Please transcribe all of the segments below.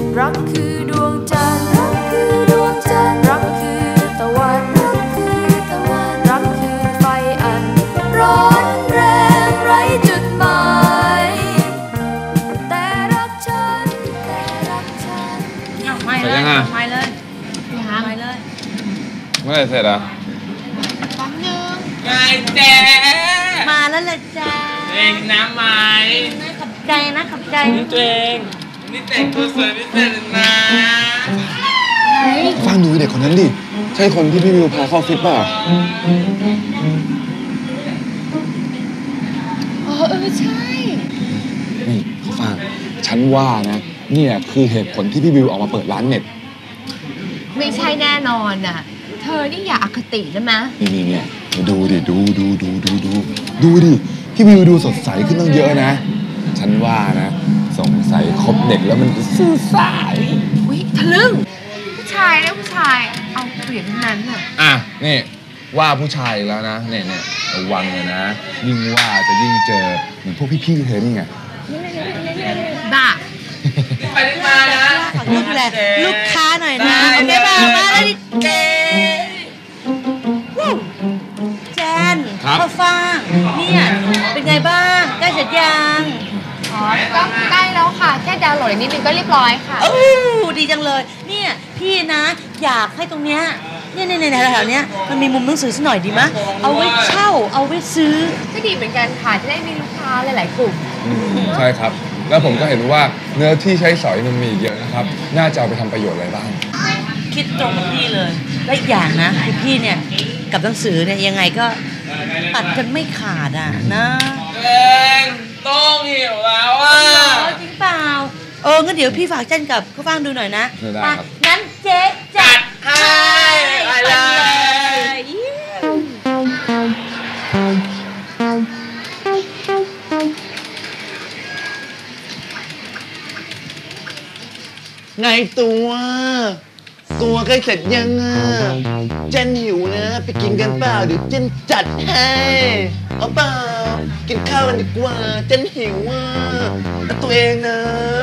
รักคือดวงจันทร์รักคือดวงจันทร์รักคือตะวันรักคือตะวันรักคือไฟอันร้อนแรงไร้จุดหมายแต่รักฉันไม่เลยไม่เลยไม่เลยเมื่อไหร่เสร็จอ่ะแป๊บนึงไงเจ๊มาแล้วเลยจ้าเองน้ำไหมขับใจนะขับใจตัวเองนี่แต่งตัวสวยพิเศษนะฟังดูเด็กคนนั้นดิใช่คนที่พี่วิวพาเข้าฟิตป่ะใช่นี่เขาฟังฉันว่านะเนี่ยคือเหตุผลที่พี่วิวออกมาเปิดร้านเน็ตไม่ใช่แน่นอนน่ะเธอนี่อย่าอคติได้ไหมนี่เนี่ยดูดิดูดิพี่วิวดูสดใสขึ้นตั้งเยอะนะฉันว่านะสงสัยคบเด็กแล้วมันซื่อสายวิทะลึ่งผู้ชายนะผู้ชายเอาเปรียบนั้นอ่ะนี่ว่าผู้ชายแล้วนะเนี่ยระวังเลยนะยิ่งว่าจะยิ่งเจอเหมือนพวกพี่ๆเธอนี่ไงบ้าไปได้มานะขอดูแลลูกค้าหน่อยนะโอเคป่ะมาแล้วเจนข้าวฟ่างเนี่ยเป็นไงบ้างใกล้เสร็จยังก็ใกล้แล้วค่ะแค่ดาวน์โหลดนิดนึงก็เรียบร้อยค่ะดีจังเลยเนี่ยพี่นะอยากให้ตรงเนี้ยเนี่ยแถวเนี้ยมันมีมุมหนังสือสักหน่อยดีมะเอาไว้เช่าเอาไว้ซื้อก็ดีเหมือนกันค่ะจะได้มีลูกค้าหลายๆกลุ่มใช่ครับแล้วผมก็เห็นว่าเนื้อที่ใช้สอยมันมีเยอะนะครับน่าจะเอาไปทำประโยชน์อะไรบ้างคิดตรงกับพี่เลยและอีกอย่างนะคือพี่เนี่ยกับหนังสือเนี่ยยังไงก็ตัดกันไม่ขาดนะเองต้องหิวแล้วจริงเปล่างั้นเดี๋ยวพี่ฝากเจนกับข้าวฟ่างดูหน่อยนะได้ครับงั้นเจ๊จัดให้ไปเลยไงตัวใกล้เสร็จยังเจนหิวนะไปกินกันเปล่าเดี๋ยวเจนจัดให้เอาเปล่ากินข้าวกันดีกว่าเจนหิวแล้วตัวเองนะ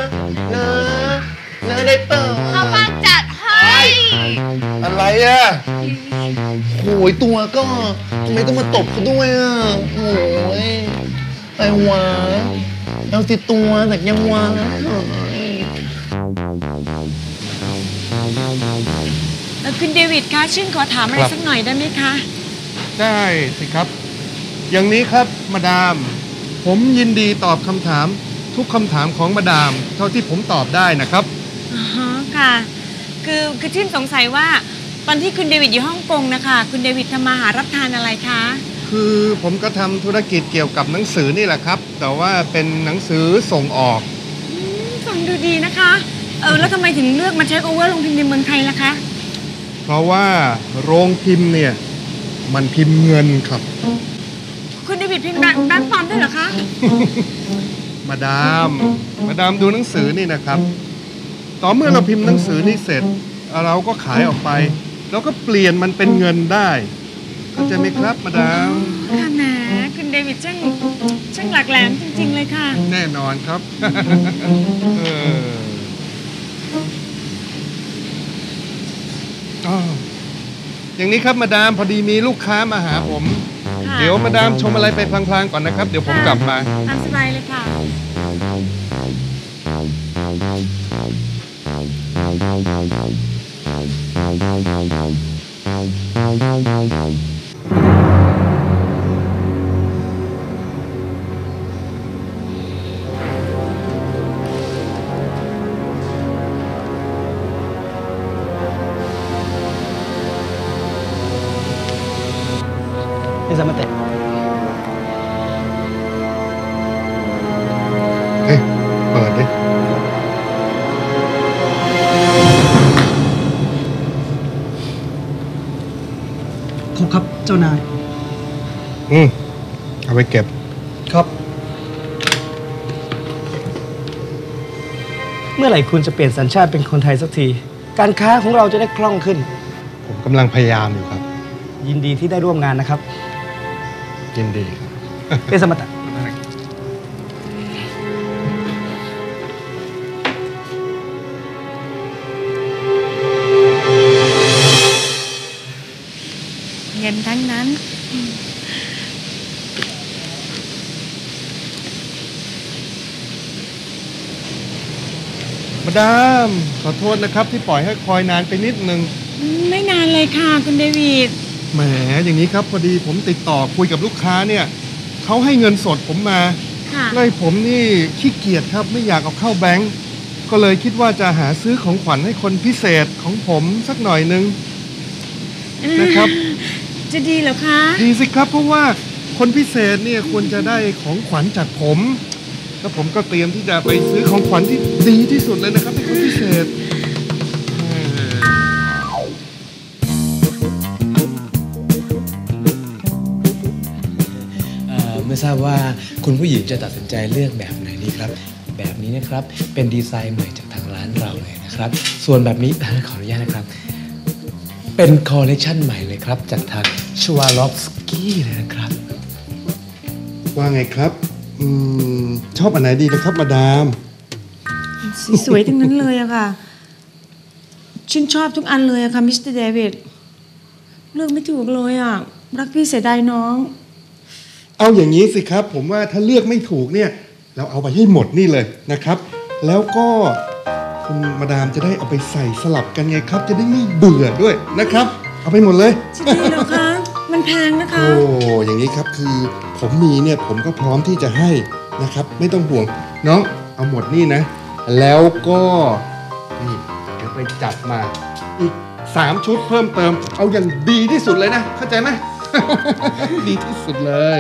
ได้เปล่าข้าวฟ่างจัดให้อะไรโหยตัวก็ทำไมต้องมาตบเขาด้วยโอ้ยไอ้วะเอาสิตัวแต่ยังวะคุณเดวิดคะชื่นขอถามอะไรสักหน่อยได้ไหมคะได้สิครับอย่างนี้ครับมาดามผมยินดีตอบคำถามทุกคำถามของมาดามเท่าที่ผมตอบได้นะครับอ๋อค่ะคือชื่นสงสัยว่าตอนที่คุณเดวิดอยู่ฮ่องกงนะคะคุณเดวิดทำมาหารับทานอะไรคะคือผมก็ทำธุรกิจเกี่ยวกับหนังสือนี่แหละครับแต่ว่าเป็นหนังสือส่งออกฟังดูดีนะคะแล้วทำไมถึงเลือกมาเช็คโอเวอร์ลงพิมพ์ในเมืองไทยล่ะคะเพราะว่าโรงพิมพ์เนี่ยมันพิมพ์เงินครับคุณเดวิดพิมพ์แบงค์ปลอมด้วยเหรอคะมาดามดูหนังสือนี่นะครับต่อเมื่อเราพิมพ์หนังสือนี่เสร็จเราก็ขายออกไปแล้วก็เปลี่ยนมันเป็นเงินได้เข้าใจไหมครับมาดามค่ะแหมคุณเดวิดช่างหลักแหลมจริงๆเลยค่ะแน่นอนครับอย่างนี้ครับมาดามพอดีมีลูกค้ามาหาผมเดี๋ยวมาดามชมอะไรไปพลางๆก่อนนะครับเดี๋ยวผมกลับมาตามสบายเลยค่ะนี่สมัติเฮ้ยเปิดดิครบครับเจ้านายเอาไปเก็บครับ เมื่อไหร่คุณจะเปลี่ยนสัญชาติเป็นคนไทยสักทีการค้าของเราจะได้คล่องขึ้นผมกำลังพยายามอยู่ครับยินดีที่ได้ร่วมงานนะครับยินดีเอสมัตะกันทั้งนั้นมาดามขอโทษนะครับที่ปล่อยให้คอยนานไปนิดนึงไม่นานเลยค่ะคุณเดวิดแหมอย่างนี้ครับพอดีผมติดต่อคุยกับลูกค้าเนี่ยเขาให้เงินสดผมมาค่ะไล่ผมนี่ขี้เกียจครับไม่อยากเอาเข้าแบงก์ก็เลยคิดว่าจะหาซื้อของขวัญให้คนพิเศษของผมสักหน่อยนึงนะครับจะดีเหรอคะดีสิครับเพราะว่าคนพิเศษเนี่ยควรจะได้ของขวัญจากผมแล้วผมก็เตรียมที่จะไปซื้อของขวัญที่ดีที่สุดเลยนะครับให้คนพิเศษไม่ทราบว่าคุณผู้หญิงจะตัดสินใจเลือกแบบไหนดีครับแบบนี้นะครับเป็นดีไซน์ใหม่จากทางร้านเราเลยนะครับส่วนแบบนี้ขออนุญาตนะครับเป็นคอลเลคชันใหม่เลยครับจากทางชวาล็อกสกี้เลยนะครับว่าไงครับชอบอันไหนดีนะครับมาดามสวยๆทั้งนั้นเลยอะค่ะฉันชอบทุกอันเลยอะค่ะมิสเตอร์เดวิดเลือกไม่ถูกเลยอะรักพี่เสียดายน้องเอาอย่างนี้สิครับผมว่าถ้าเลือกไม่ถูกเนี่ยเราเอาไปให้หมดนี่เลยนะครับแล้วก็คุณมาดามจะได้เอาไปใส่สลับกันไงครับจะได้ไม่เบื่อด้วยนะครับเอาไปหมดเลยจะดีเหรอคะมันแพงนะคะโอ้อย่างนี้ครับคือผมมีเนี่ยผมก็พร้อมที่จะให้นะครับไม่ต้องห่วงน้องเอาหมดนี่นะแล้วก็นี่เดี๋ยวไปจัดมาอีก3 ชุดเพิ่มเติมเอาอย่างดีที่สุดเลยนะเข้าใจไหม ดีที่สุดเลย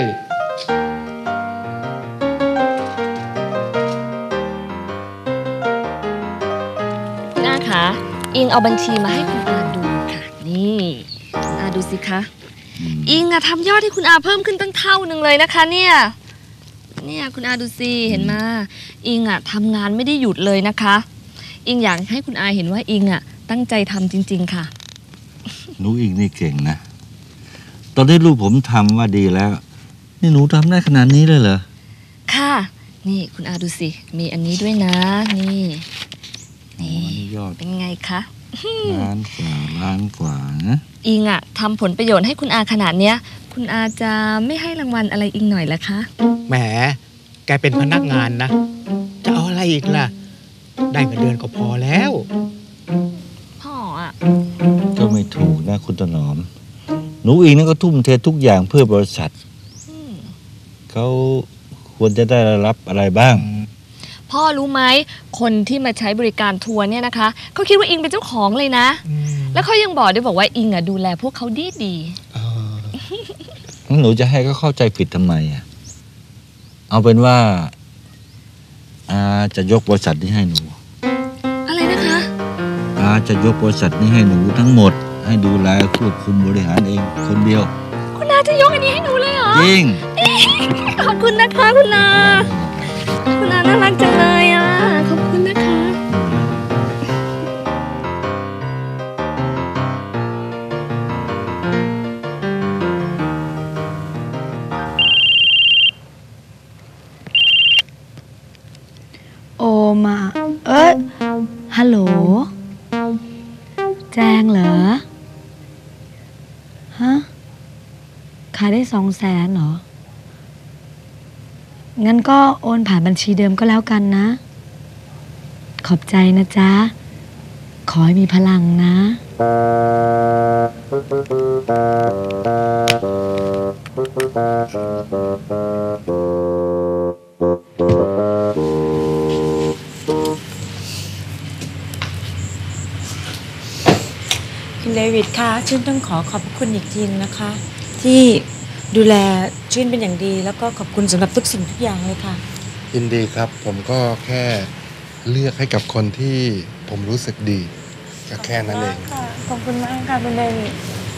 คุณอาคะอิงเอาบัญชีมาให้คุณอาดูค่ะนี่คุณอาดูสิคะอิงอะทำยอดให้คุณอาเพิ่มขึ้นตั้งเท่านึงเลยนะคะเนี่ยคุณอาดูสิเห็นมาอิงอะทำงานไม่ได้หยุดเลยนะคะอิงอยากให้คุณอาเห็นว่าอิงอะตั้งใจทำจริงๆค่ะหนูอิงนี่เก่งนะตอนนี้ลูกผมทำว่าดีแล้วนี่หนูทำได้ขนาดนี้เลยเหรอค่ะนี่คุณอาดูสิมีอันนี้ด้วยนะนี่ยอดเป็นไงคะล้านกว่านะอิงอะทำผลประโยชน์ให้คุณอาขนาดเนี้ยคุณอาจะไม่ให้รางวัลอะไรอิงหน่อยล่ะคะแหมแกเป็นพนักงานนะจะเอาอะไรอีกล่ะได้เงินเดือนก็พอแล้วพ่ออะก็ไม่ถูกนะคุณถนอมหนูอิงนั่นก็ทุ่มเททุกอย่างเพื่อบริษัทเขาควรจะได้รับอะไรบ้างพ่อรู้ไหมคนที่มาใช้บริการทัวร์เนี่ยนะคะเขาคิดว่าอิงเป็นเจ้าของเลยนะแล้วเขายังบอกด้วยบอกว่าอิงอะดูแลพวกเขาดีหนูจะให้เขาเข้าใจผิดทำไมอะเอาเป็นว่าจะยกบริษัทนี้ให้หนูอะไรนะคะจะยกบริษัทนี้ให้หนูทั้งหมดให้ดูแลควบคุมบริหารเองคนเดียวคุณอาจะยกอันนี้ให้หนูเลยเหรอจริงขอบคุณนะคะคุณอาน่ารักจังเลยอ่ะขอบคุณนะคะโอมาฮัลโหลแจงเหรอฮะขายได้200,000เหรองั้นก็โอนผ่านบัญชีเดิมก็แล้วกันนะขอบใจนะจ๊ะขอให้มีพลังนะคุณเดวิดคะชื่นต้องขอบคุณอีกทีนะคะ ที่ดูแลชื่นเป็นอย่างดีแล้วก็ขอบคุณสำหรับทุกสิ่งทุกอย่างเลยค่ะยินดีครับผมก็แค่เลือกให้กับคนที่ผมรู้สึกดีก็แค่นั้นเองขอบคุณมากค่ะคุณเดวิด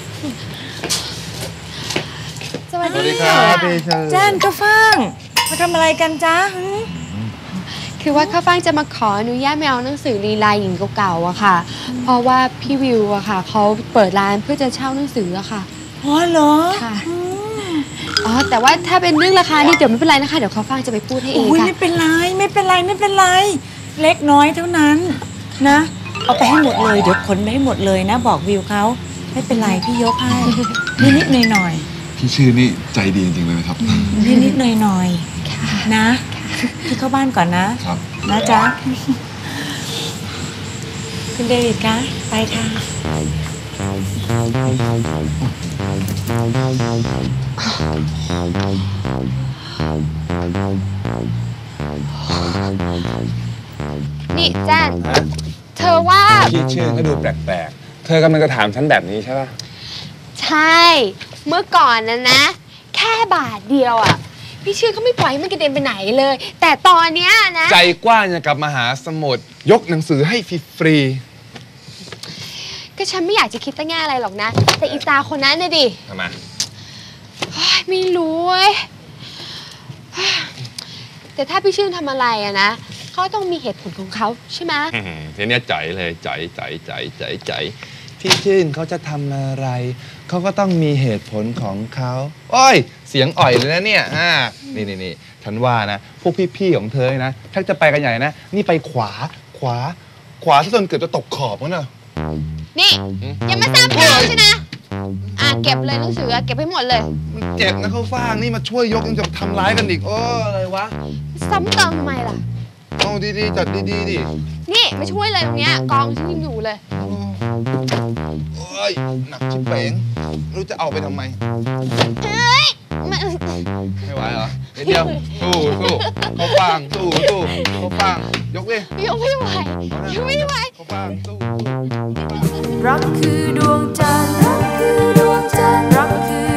สวัสดีครับแจ้นข้าวฟ่างมาทำอะไรกันจ๊ะคือว่าข้าวฟ่างจะมาขออนุญาตไม่เอาหนังสือลีลาหญิงเก่าๆอะค่ะเพราะว่าพี่วิวอะค่ะเขาเปิดร้านเพื่อจะเช่าหนังสืออะค่ะอ๋อเหรอค่ะแต่ว่าถ้าเป็นเรื่องราคานี่เดี๋ยวไม่เป็นไรนะคะเดี๋ยวข้าวฟ่างจะไปพูดให้เองค่ะไม่เป็นไรเล็กน้อยเท่านั้นนะเอาไปให้หมดเลยเดี๋ยวขนไปให้หมดเลยนะบอกวิวเขาไม่เป็นไรพี่ยกให้นิดๆหน่อยพี่ชื่อนี่ใจดีจริงๆเลยนะครับๆนิดๆหน่อยๆนะพี่เข้าบ้านก่อนนะครับ นะจ๊ะคุณเดวิดคะไปค่ะนี่แจ้นเธอว่าพี่ชื่อก็ดูแปลกๆ เธอกำลังจะถามฉันแบบนี้ใช่ป่ะใช่ เมื่อก่อนนะ แค่บาทเดียวอ่ะ พี่ชื่อเขาไม่ปล่อยให้มันกระเด็นไปไหนเลย แต่ตอนเนี้ยนะใจกว้างอย่างกับมหาสมุทรยกหนังสือให้ฟรีก็ฉันไม่อยากจะคิดตั้งแง่อะไรหรอกนะ แต่อีตาคนนั้นน่ะดิๆทำไมเฮ้ยไม่รู้เว้ยแต่ถ้าพี่ชื่นทำอะไรอะนะเขาต้องมีเหตุผลของเขาใช่ไหมทีเนี้ยใจเลยใจพี่ชื่นเขาจะทำอะไรเขาก็ต้องมีเหตุผลของเขาโอ้ยเสียงอ่อยเลยนะเนี่ยนี่ฉันว่านะพวกพี่ๆของเธอนะถ้าจะไปกันใหญ่นะนี่ไปขวาซะจนเกือบจะตกขอบแล้วเนอะนี่อย่ามาซ้ำเติมใช่นะเก็บเลยหนังสือเก็บให้หมดเลยมันเจ็บนะเขาฟางนี่มาช่วยยกยังจะทำร้ายกันอีกอะไรวะซ้ำเติมทำไมล่ะเอาดีๆจัดดีๆดินี่มาช่วยเลยตรงเนี้ยกองฉันยังอยู่เลยโอ้ยหนักชิบเป๋งไม่รู้จะเอาไปทำไมเฮ้ยมันไม่ไหวเหรอนิดเดียวสู้เขาฟางสู้เขาฟางยกดิยังไม่ไหวยังไม่ไหวเขาฟางสู้รักคือดวงจันทร์รักคือดวงจันทร์รักคือ